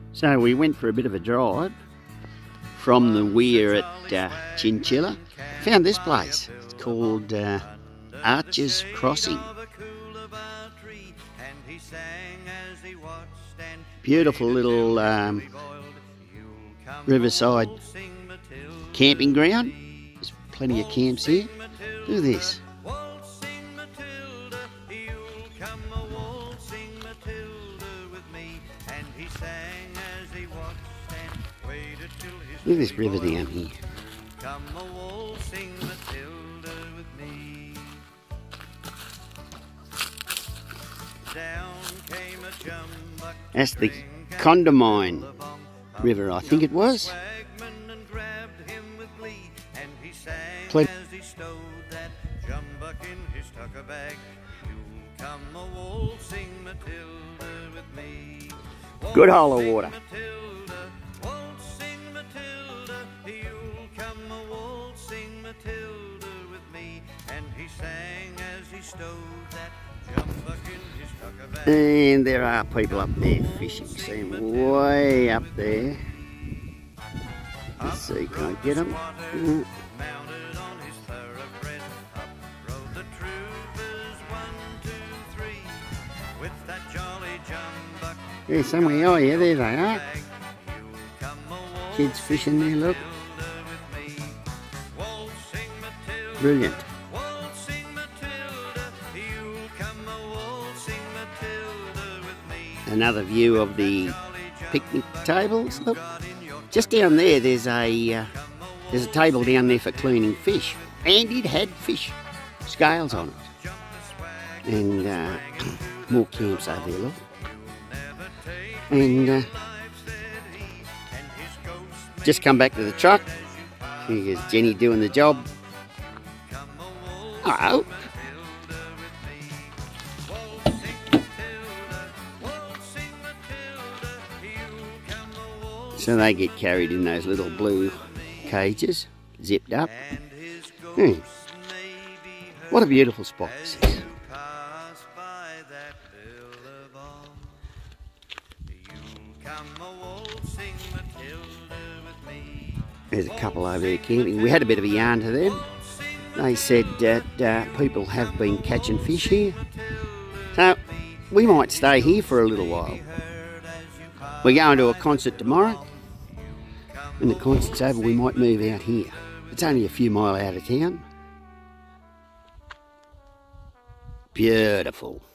So we went for a bit of a drive from the weir at Chinchilla. Found this place. It's called Archer's Crossing. Beautiful little riverside camping ground. There's plenty of camps here. Look at this. Look at this river down here. That's the Condamine river, I think it was. Good hole of water. And there are people up there fishing. See them way up there. Let's see, can I get them? Yeah, somewhere. Oh yeah, there they are. Kids fishing there, look. Brilliant. Another view of the picnic tables. Look, just down there, there's a table down there for cleaning fish, and it had fish scales on it. And more camps over there, look. And just come back to the truck. Here's Jenny doing the job. Oh. So they get carried in those little blue cages, zipped up. What a beautiful spot this is. There's a couple over there camping. We had a bit of a yarn to them. They said that people have been catching fish here. So we might stay here for a little while. We're going to a concert tomorrow. When the concert's over, we might move out here. It's only a few miles out of town. Beautiful.